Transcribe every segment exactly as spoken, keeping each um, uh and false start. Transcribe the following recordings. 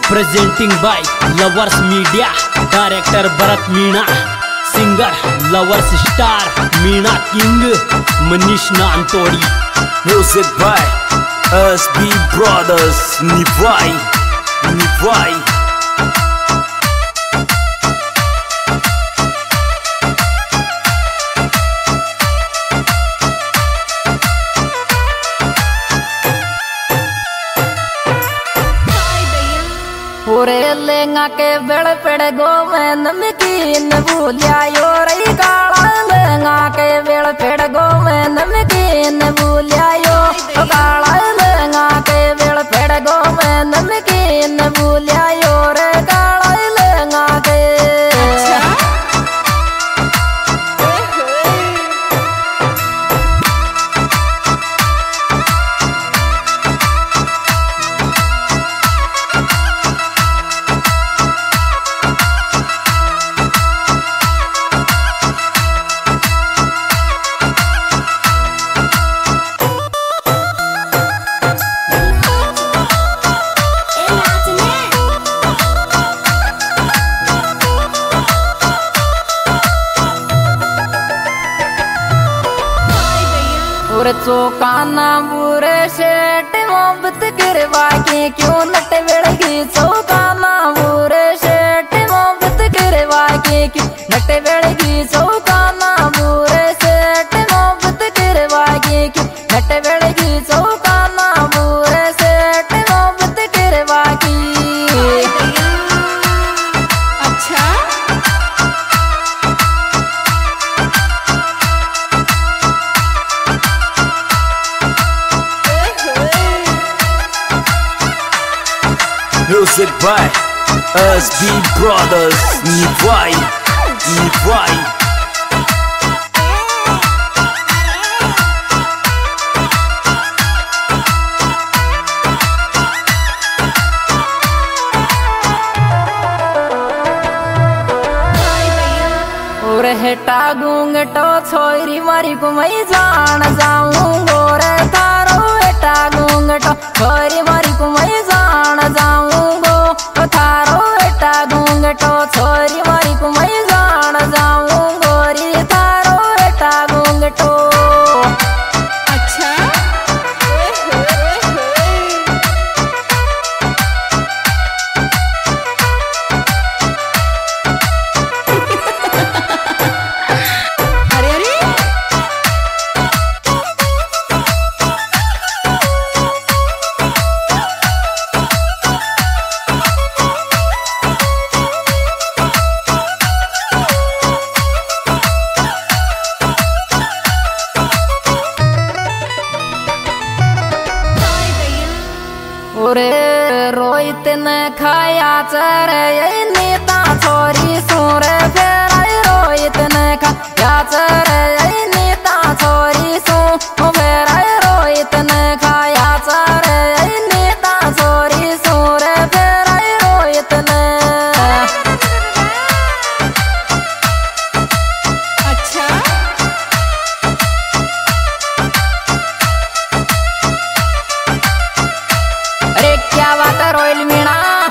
Presenting by lovers media, director Bharat Meena, singer lovers star Meena king, Manish Nantodi. Music by S B brothers, निभाई निभाई। पूरे लेंगा के बेड़ पेड़ गो में नमकीन भूलिया यो रही काला लेंगा के बेड़ पेड़ गो में नमकीन भूलिया यो काला लेंगा के बेड़ पेड़ गो में नमकीन भूलिया यो रे काला लेंगा के। चौकाना बुरे शेट मोहब्बत गिरवा के क्यों नट बेड़गी, चौकाना बुरे शेट मोहब्बत गिरवा के क्यों नट बेड़गी, चौकाना बुरे शेट मोहब्बत गिरवा के क्यों नट बेड़गी, चौकाना बुरे शेट मोहब्बत गिरवा की। अच्छा music by S B brothers, निभाई निभाई। और हेटा घूंघटो छोरी मारी को मैं जान जाऊंगो रे थारो, हेटा घूंघटो छोरी मारी को मैं जान जाऊंगो थारो, हेटा घूंघटो छोरी मारी को मैं जान जाऊंगो रे थारो, हेटा घूंघटो। अच्छा रे रोहित ने खाया चरे नीता छोरी सूरे फेरा, रोहित ने खाया चरे नीता छोरी सू फेरा, रोहित ने खाया चरे नीता छोरी सूरे फेरा, रोहित ने। अच्छा अरे क्या बात है रोहित मीणा,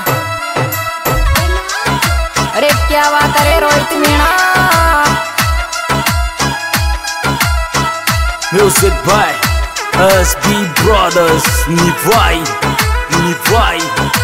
अरे क्या बात है Rohit Meena. Music by S B brothers, निभाई निभाई।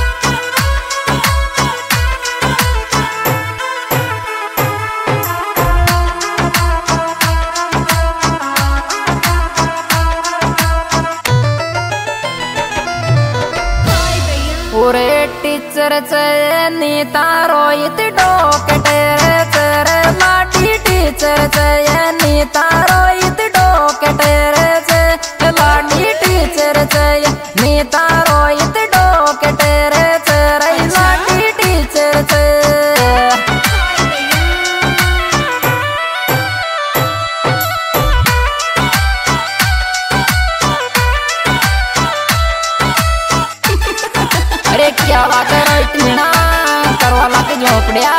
पूरे टीचर नीता रोहित डोकटेरे चरे लाठी, टीचर नीता रोहित डोकटेरे चे लाठी, टीचर नीता रोहित डोकटेरे चरे लाठी, टीचर चे। अरे क्या बात है रोहित मीणा, करवाला के झोपड़िया।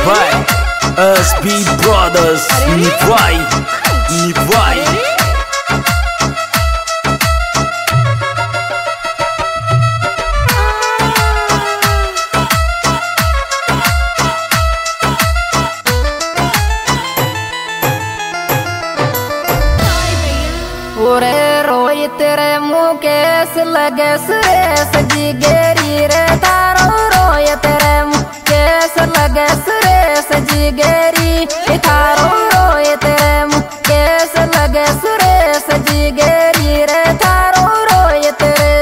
by S B Brothers Nivai Nivai ओरे रोई तेरे मुकेश लगे सुरेश जी गेरी रे तारो रोय तेरे मुकेश लगे सुरेश जी गेरी तारो रोय तेरे मुकेश लगे सुरेश जी गेरी रे तारो रोय तेरे।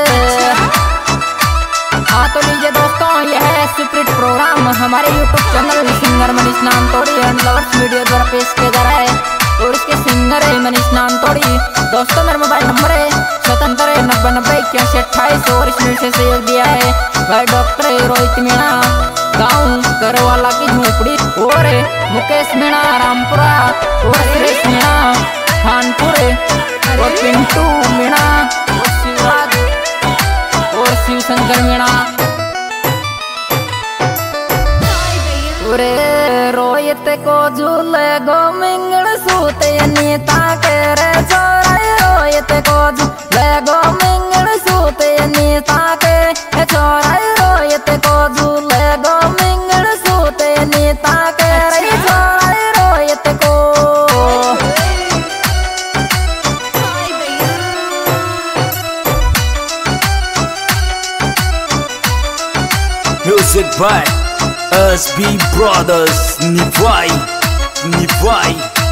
हाँ तो लीजिए दोस्तों, यह है स्पिरिट प्रोग्राम हमारे YouTube channel singer Manish Nantodi and lovers video द्वारा पेश किया जा रहा है और इसके सिंगर है मनीष नानतोड़ी। दोस्तों मेरा मोबाइल नंबर है स्वतंत्र है नब्बे नब्बे इक्यासी अट्ठाईस और इसमें से सहयोग दिया है भाई डॉक्टर रोहित मीणा गाँव करवाला की झोपड़ी और मुकेश मीणा रामपुरा और सुरेश मीणा खानपुर और पिंटू मीणा और शिवराज और शिवशंकर मीणा। रे रोहित को झूले गो मिंगल सूते नीता के रे छोरा रोहित को झूले गो मिंगल सूते नीता के छोरा रोहित को झूले गो मिंगल सूते नीता के रे छोरा रोहित को। Music by S B Brothers Nivai Nivai